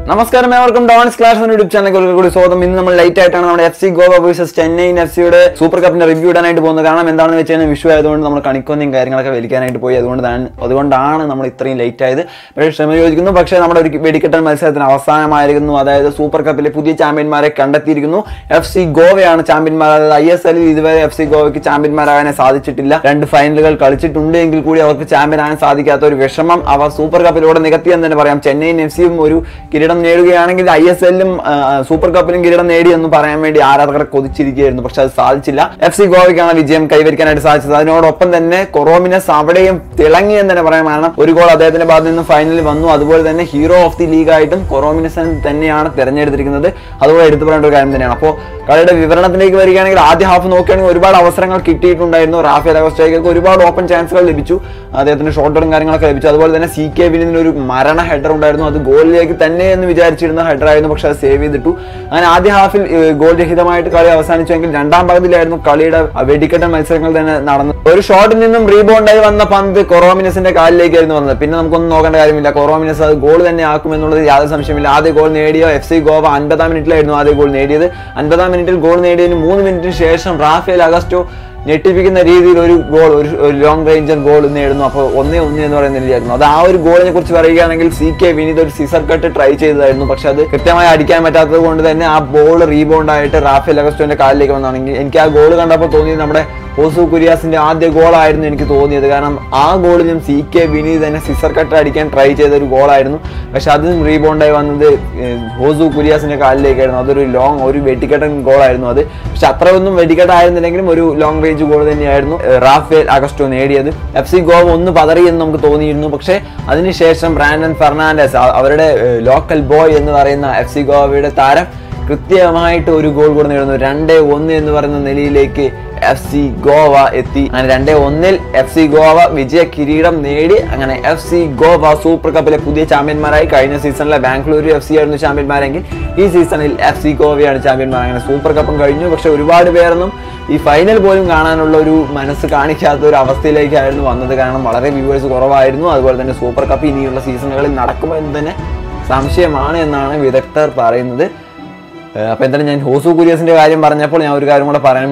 നമസ്കാരം, ഏവർക്കും dawns class എന്ന യൂട്യൂബ് ചാനലിലേക്ക് കൂടി സ്വാഗതം. ഇന്ന് നമ്മൾ ലൈറ്റ് ആയിട്ടാണ് നമ്മുടെ FC ഗോവ വേഴ്സസ് ചെന്നൈ FC-യുടെ സൂപ്പർ കപ്പിന്റെ റിവ്യൂ ഇടാനായിട്ട് പോകുന്നത്. കാരണം എന്താണെന്ന് വെച്ച് കഴിഞ്ഞാൽ വിഷു ആയതുകൊണ്ട് നമ്മൾ കണിക്കൊന്നും കാര്യങ്ങളൊക്കെ വലിക്കാനായിട്ട് പോയി. അതുകൊണ്ടാണ് നമ്മൾ ഇത്രയും ലേറ്റ് ആയത്. പക്ഷേ ക്ഷമ ചോദിക്കുന്നു. പക്ഷേ നമ്മുടെ ഒരു വെടിക്കെട്ടൽ മത്സരത്തിന് അവസാനമായിരിക്കുന്നു. അതായത് സൂപ്പർ കപ്പിലെ പുതിയ ചാമ്പ്യന്മാരെ കണ്ടെത്തിയിരിക്കുന്നു. FC ഗോവയാണ് ചാമ്പ്യന്മാർ. അതായത് ISL ഇതുവരെ FC ഗോവയ്ക്ക് ചാമ്പ്യന്മാരാകാൻ സാധിച്ചിട്ടില്ല. 2 ഫൈനലുകൾ കളിച്ചിട്ടുണ്ട് എങ്കിൽ കൂടി അവർക്ക് ചാമ്പ്യൻ ആകാൻ സാധിക്കാത്ത ഒരു വിഷമം അവർ സൂപ്പർ കപ്പിലൂടെ നികത്തിയെന്ന് തന്നെ പറയാം. ചെന്നൈ FC-യും ഒരു കിരീടം നേടുകയാണെങ്കിൽ ISL-ലും സൂപ്പർ കപ്പിലും കിരീടം നേടിയെന്ന് പറയാൻ വേണ്ടി ആരാധകരെ കൊതിച്ചിരിക്കുകയായിരുന്നു. പക്ഷെ അത് സാധിച്ചില്ല. FC ഗോവയ്ക്കാണ് വിജയം കൈവരിക്കാനായിട്ട് സാധിച്ചത്. അതിനോടൊപ്പം തന്നെ കൊറോമിനസ് അവിടെയും തിളങ്ങി എന്ന് തന്നെ പറയാം. കാരണം ഒരു ഗോൾ അദ്ദേഹത്തിന്റെ ഭാഗത്ത് നിന്ന് ഫൈനലിൽ വന്നു. അതുപോലെ തന്നെ ഹീറോ ഓഫ് ദി ലീഗ് ആയിട്ടും കൊറോമിനസ് തന്നെയാണ് തിരഞ്ഞെടുത്തിരിക്കുന്നത്. അതുപോലെ എടുത്തു പറയേണ്ട ഒരു കാര്യം തന്നെയാണ്. അപ്പോൾ കളിയുടെ വിവരണത്തിലേക്ക് വരികയാണെങ്കിൽ ആദ്യ ഹാഫ് നോക്കുകയാണെങ്കിൽ ഒരുപാട് അവസരങ്ങൾ കിട്ടിയിട്ടുണ്ടായിരുന്നു. റാഫേൽ അഗസ്റ്റോയ്ക്ക് ഒരുപാട് ഓപ്പൺ ചാൻസുകൾ ലഭിച്ചു. അദ്ദേഹത്തിന് ഷോട്ടുകളും കാര്യങ്ങളൊക്കെ ലഭിച്ചു. അതുപോലെ തന്നെ CK വിനിന് ഒരു മരണ ഹെഡർ ഉണ്ടായിരുന്നു. അത് ഗോളിലേക്ക് തന്നെ എന്ന് വിചാരിച്ചിരുന്ന ഹെഡർ ആയിരുന്നു. പക്ഷെ അത് സേവ് ചെയ്തിട്ടു. അങ്ങനെ ആദ്യ ഹാഫിൽ ഗോൾ രഹിതമായിട്ട് കളി അവസാനിച്ചെങ്കിൽ രണ്ടാം പകുതിയിലായിരുന്നു കളിയുടെ വെടിക്കെട്ടൽ മത്സരങ്ങൾ തന്നെ നടന്നത്. ഒരു ഷോട്ടിൽ നിന്നും റീബൗണ്ടായി വന്ന പന്ത് കൊറോമിനസിന്റെ കാലിലേക്കായിരുന്നു വന്നത്. പിന്നെ നമുക്കൊന്നും നോക്കേണ്ട കാര്യമില്ല. കൊറോമിനസ് അത് ഗോൾ തന്നെ ആക്കുമെന്നുള്ളത് യാതൊരു സംശയമില്ല. ആദ്യ ഗോൾ നേടിയ FC ഗോവ 50-ാം മിനിറ്റിലായിരുന്നു ആദ്യ ഗോൾ നേടിയത്. 50-ാം മിനിറ്റിൽ ഗോൾ നേടിയതിന് 3 മിനിറ്റിന് ശേഷം റാഫേൽ അഗസ്റ്റോ ഞെട്ടിപ്പിക്കുന്ന രീതിയിൽ ഒരു ഗോൾ, ഒരു ലോങ് റേഞ്ചർ ഗോൾ നേടുന്നു. അപ്പോൾ 1-1 എന്ന് പറയുന്ന രീതിയായിരുന്നു. അത് ആ ഒരു ഗോളിനെ കുറിച്ച് പറയുകയാണെങ്കിൽ CK വിനീത് ഒരു സിസർ കട്ട് ട്രൈ ചെയ്തതായിരുന്നു. പക്ഷെ അത് കൃത്യമായി അടിക്കാൻ പറ്റാത്തത് കൊണ്ട് തന്നെ ആ ബോൾ റീബൗണ്ട് ആയിട്ട് റാഫേൽ അഗസ്റ്റോന്റെ കാലിലേക്ക് വന്നാണെങ്കിൽ എനിക്ക് ആ ഗോൾ കണ്ടപ്പോൾ തോന്നിയത് നമ്മുടെ ഹോസു കുര്യാസിന്റെ ആദ്യ ഗോളായിരുന്നു എനിക്ക് തോന്നിയത്. കാരണം ആ ഗോളിലും CK വിനീത് തന്നെ സിസർ കട്ട് അടിക്കാൻ ട്രൈ ചെയ്ത ഒരു ഗോളായിരുന്നു. പക്ഷെ അതിനും റീബൗണ്ടായി വന്നത് ഹോസു കുര്യാസിന്റെ കാലിലേക്കായിരുന്നു. അതൊരു ഒരു വെടിക്കെട്ടൻ ഗോളായിരുന്നു അത്. പക്ഷെ അത്ര ഒന്നും വെടിക്കെട്ടായിരുന്നില്ലെങ്കിലും ഒരു ലോങ് റേഞ്ച് ഗോൾ തന്നെയായിരുന്നു റാഫേൽ അഗസ്റ്റോ നേടിയത്. FC ഗോവ ഒന്ന് പതറി എന്ന് നമുക്ക് തോന്നിയിരുന്നു. പക്ഷെ അതിനുശേഷം ബ്രാൻഡൻ ഫെർണാണ്ടസ്, അവരുടെ ലോക്കൽ ബോയ് എന്ന് പറയുന്ന FC ഗോവയുടെ താരം കൃത്യമായിട്ട് ഒരു ഗോൾ കൂടെ നേടുന്നു. 2-1 എന്ന് പറയുന്ന നിലയിലേക്ക് FC ഗോവ എത്തി. അങ്ങനെ 2-1-ൽ FC ഗോവ വിജയ കിരീടം നേടി. അങ്ങനെ FC ഗോവ സൂപ്പർ കപ്പിലെ പുതിയ ചാമ്പ്യന്മാരായി. കഴിഞ്ഞ സീസണിലെ ബാംഗ്ലൂരു FC ആയിരുന്നു ചാമ്പ്യന്മാരെങ്കിൽ ഈ സീസണിൽ FC ഗോവയാണ് ചാമ്പ്യന്മാർ. അങ്ങനെ സൂപ്പർ കപ്പും കഴിഞ്ഞു. പക്ഷെ ഒരുപാട് പേരൊന്നും ഈ ഫൈനൽ പോലും കാണാനുള്ള ഒരു മനസ്സ് കാണിക്കാത്ത ഒരു അവസ്ഥയിലേക്കായിരുന്നു വന്നത്. കാരണം വളരെ വ്യൂവേഴ്സ് കുറവായിരുന്നു. അതുപോലെ തന്നെ സൂപ്പർ കപ്പ് ഇനിയുള്ള സീസണുകളിൽ നടക്കുമോ എന്ന് തന്നെ സംശയമാണ് എന്നാണ് വിദഗ്ധർ പറയുന്നത്. അപ്പോൾ എന്തായാലും ഞാൻ ഹോസു കുര്യാസിന്റെ കാര്യം പറഞ്ഞപ്പോൾ ഞാൻ ഒരു കാര്യം കൂടെ പറയാൻ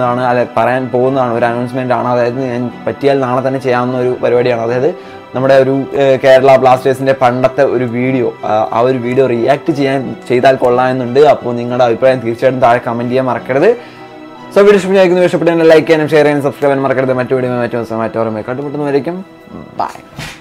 പോകുന്നതാണ്. ഒരു അനൗൺസ്മെന്റ് ആണ്. അതായത് ഞാൻ പറ്റിയാൽ നാളെ തന്നെ ചെയ്യാവുന്ന ഒരു പരിപാടിയാണ്. അതായത് നമ്മുടെ ഒരു കേരള ബ്ലാസ്റ്റേഴ്സിന്റെ പണ്ടത്തെ ഒരു വീഡിയോ, ആ ഒരു വീഡിയോ റിയാക്ട് ചെയ്താൽ കൊള്ളാമെന്നുണ്ട്. അപ്പോൾ നിങ്ങളുടെ അഭിപ്രായം തീർച്ചയായിട്ടും താഴെ കമന്റ് ചെയ്യാൻ മറക്കരുത്. സോ വീഡിയോ ഇഷ്ടപ്പെട്ടെങ്കിൽ ലൈക്ക് ചെയ്യാനും ഷെയർ ചെയ്യാനും സബ്സ്ക്രൈബ് ചെയ്യാനും മറക്കരുത്. മറ്റു വീഡിയോ മറ്റു കണ്ടുമുട്ടുന്നവരേക്കും ബൈ.